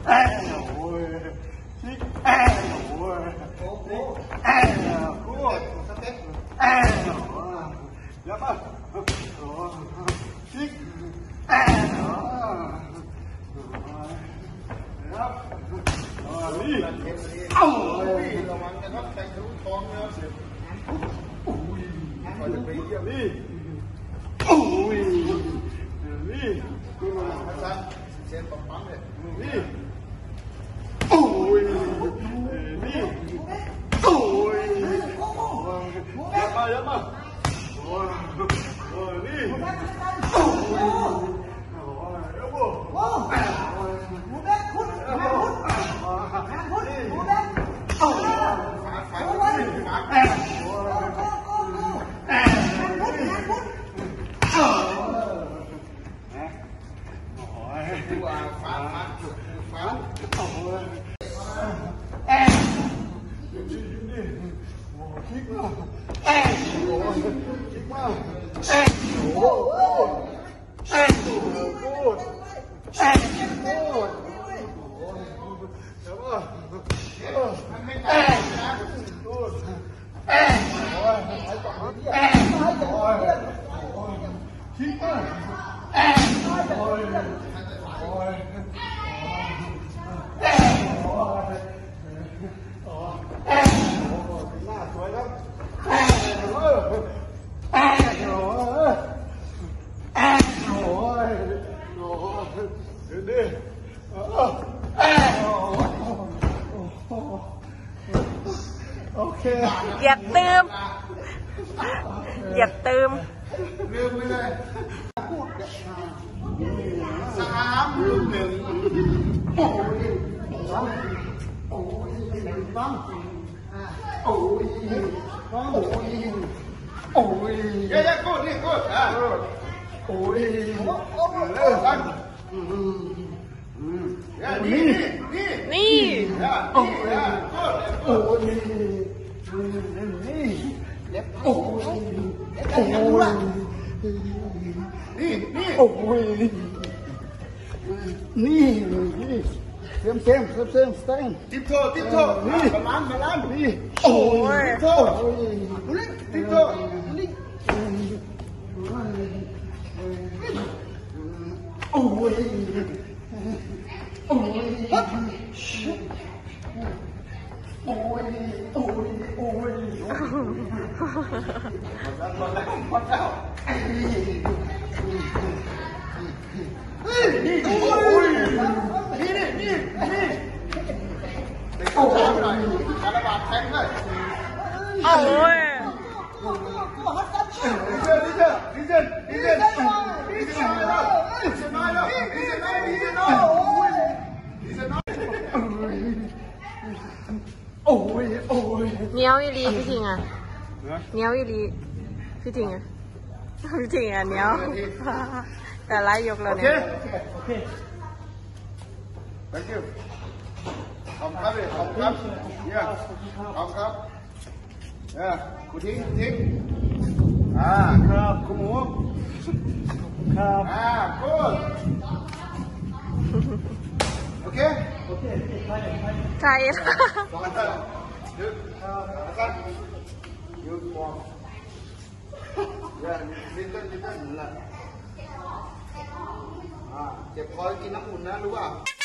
อย่าตืมอย่าตืมลืมไปเลย3 ลืม 1โอ้ยโอ้ยบ้างโอ้ยบ้างโอ้ยโอ้ยเยอะๆกูนี่กูโอ้ยบ้างนี่นี่โอ้ยโอ้ยนี่เล็บโอ้ยโอ้ยนี่โอ้ยนี่เต็มทิปโตนี่มาล้านนี่โอ้ยทิปโตนี่โอ้ยโอ้ยโอ้ยโอ้ยคาราบาลแทงเลยโอ้ยเนี้ยวอีลีพี่ทิงอ่ะเนี้ยวอีลีพี่ทิงอ่ะพี่ทิงอ่ะเนี้ยวแต่ไล่ยกแล้วเนี่ยโอเค thank you ขอบครับขอบครับเนี่ยขอบครับคุณทิ้งครับคุณหมูครับกูโอเคใช่ยืดฟองนิดนึงละเจ็บคอกินน้ำอุ่นนะรู้ป่ะ